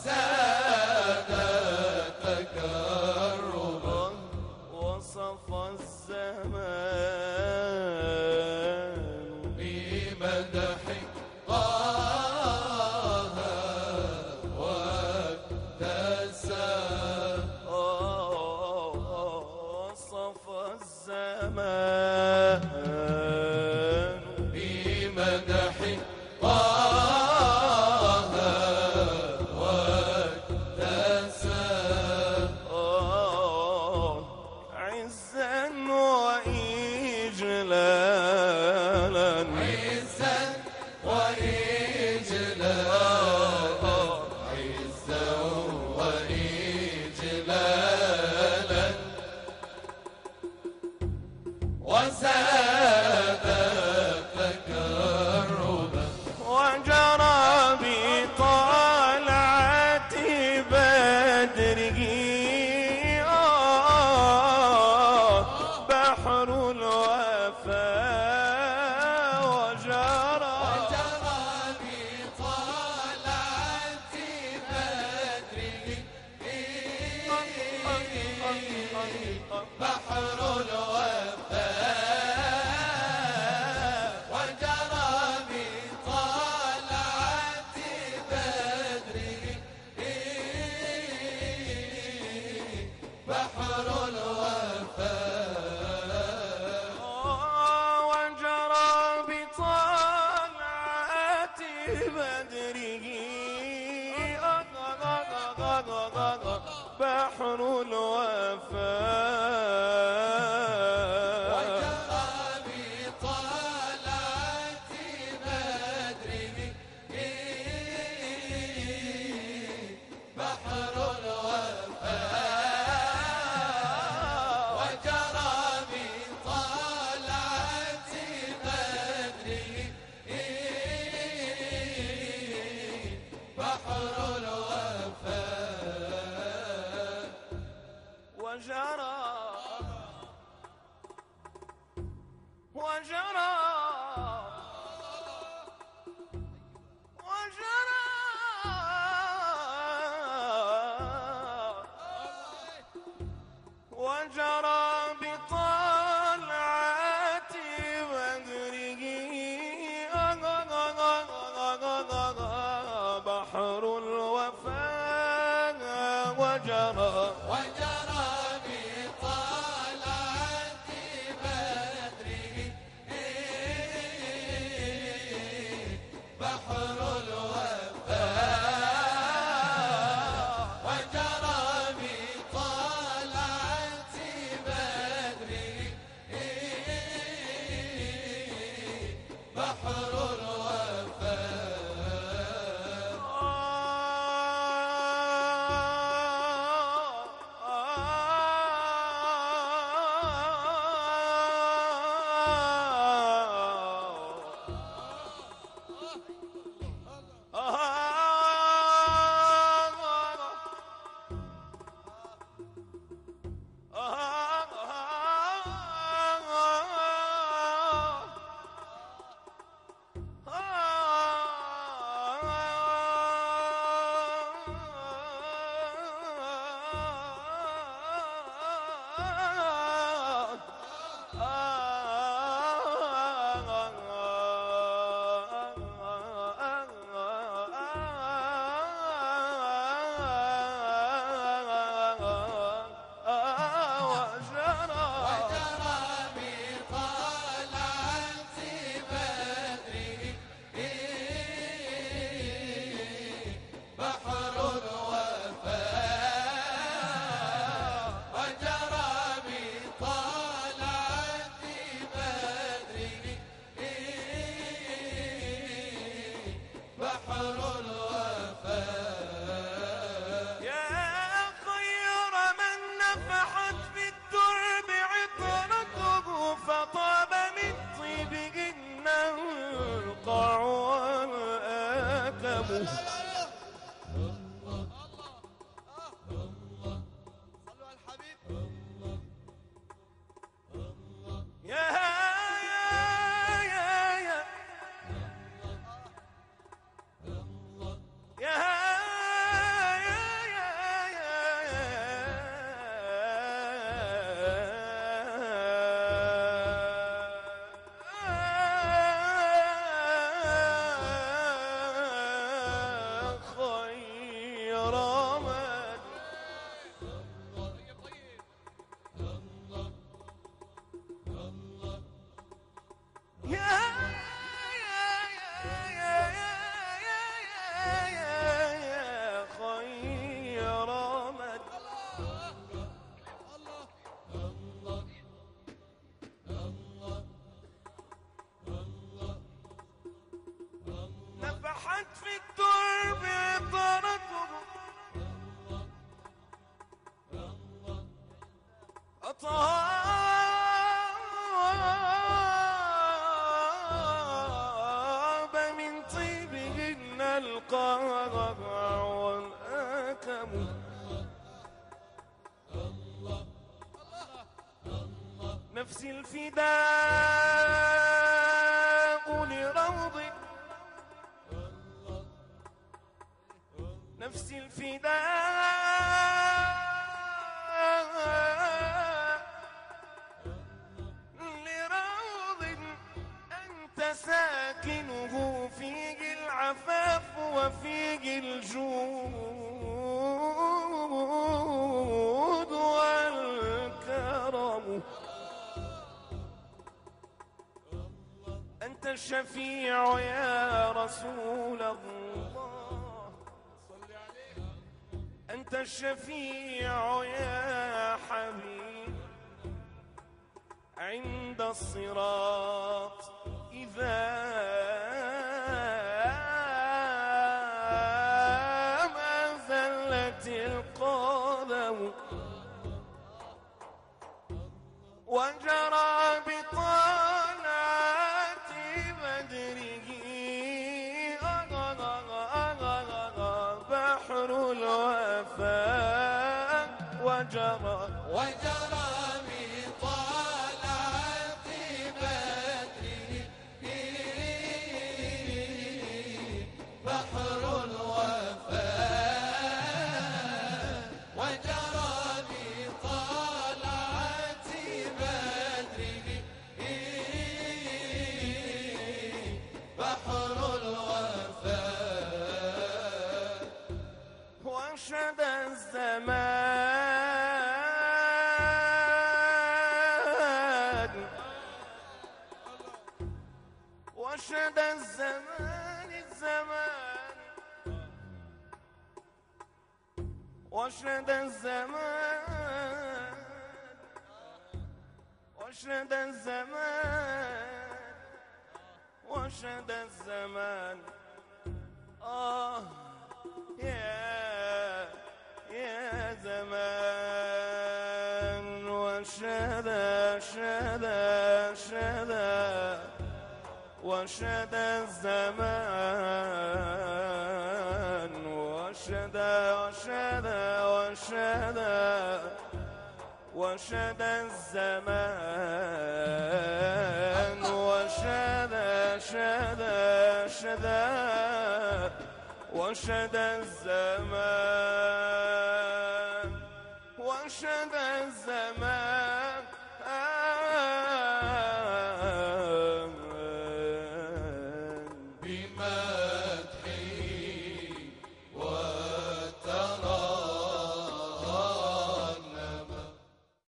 وزاد تكرما وصف الزمان بمدح طه واكتسى وصف الزمان بمدح طه واكتسى عزا وإجلالا عزا وإجلالا عزا وإجلالا وزاد تكرما وجرى بطلعة بدره بحر الوفاء وجرى بطلعة بدره بحر الوفاء وجرى بطلعة بدره بحر الوفاء وجرى بطلعة بدره بحر الوفاء وجرى بطلعة بدره بحر الوفاء وجرى بطلعة بدره بحر الوفاء وجرى وجرى وجرى وجرى بطلعة بدره بحر الوفاء وجرى وجرى بطلعة بدره بحر الوفاء وجرى بطلعة بدره بحر الوفاء وقد في الترب عطرته أطاب من طيبهن القرع والآكم نفسي الفداء لروض نفسي الفداء لروض أنت ساكنه فيه العفاف وفيه الجود والكرم أنت الشفيع يا رسول الله أنت الشفيع يا حبيب عند الصراط إذا ما زلت القدم وجرى بطلعة بدره بحر الوفاء وجرى بطلعة بدره بحر الوفاء وجرى بطلعة بدره بحر الوفاء وانشد الزمان وانشد الزمان وانشد الزمان وانشد الزمان وانشد الزمان يا زمان وانشد وانشد الزمان وانشد الزمان وانشد الزمان وانشد الزمان